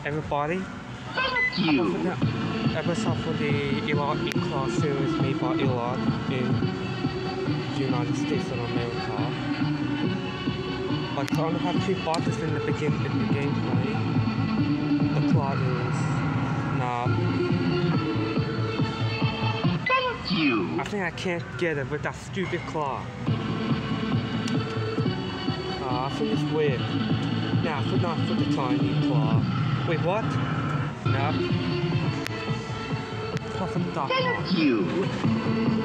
everybody. Thank you. Episode for the Elon E-Class series made by Elon in the United States of America. But I only have 2 bosses in the gameplay. The plot is nah. Thank you. I think I can't get it with that stupid claw. I think it's weird. Nah, not for the tiny claw. Wait, what? No. From the dark Thank you.